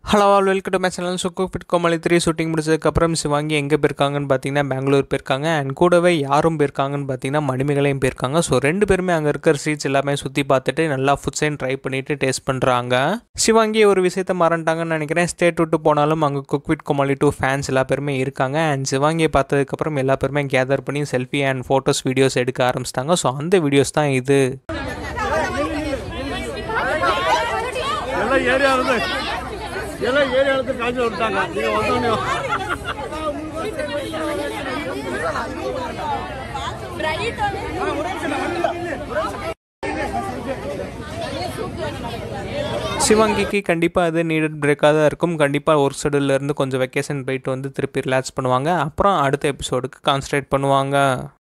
Hello all welcome to my channel. Cook Comali 3 shooting முடிச்சதுக்கப்புறம் சிவாங்கி எங்கே போயிருக்காங்கன்னு பார்த்தீங்கன்னா பெங்களூர் போயிருக்காங்க. அண்ட் கூடவே யாரும் போயிருக்காங்கன்னு பார்த்தீங்கன்னா மணிமேகலையும் போயிருக்காங்க. ஸோ ரெண்டு பேருமே அங்கே இருக்கிற ஸ்ட்ரீட்ஸ் எல்லாமே சுற்றி பார்த்துட்டு நல்லா ஃபுட்ஸ் அண்ட் ட்ரை பண்ணிட்டு டேஸ்ட் பண்ணுறாங்க. சிவாங்கி ஒரு விஷயத்த மறந்துட்டாங்கன்னு நினைக்கிறேன். ஸ்டேட் விட்டு போனாலும் அங்கே குக் வித் கோமாளி 2 ஃபேன்ஸ் எல்லா பேருமே இருக்காங்க. அண்ட் சிவாங்கியை பார்த்ததுக்கப்புறம் எல்லா பேருமே கேதர் பண்ணி செல்ஃபி அண்ட் ஃபோட்டோஸ் வீடியோஸ் எடுக்க ஆரம்பிச்சிட்டாங்க. ஸோ அந்த வீடியோஸ் தான் இது. எல்லாம் ஏரியா இடத்துக்கு காய்ச்சி விட்டாங்க. நீங்கள் வந்தோடனே சிவாங்கிக்கு கண்டிப்பாக அது நீடட் பிரேக்காக தான் இருக்கும். கண்டிப்பாக ஒர்க் ஷெடியூல்லேருந்து கொஞ்சம் வெக்கேஷன் போயிட்டு வந்து திருப்பி ரிலாக்ஸ் பண்ணுவாங்க. அப்புறம் அடுத்த எபிசோடுக்கு கான்சன்ட்ரேட் பண்ணுவாங்க.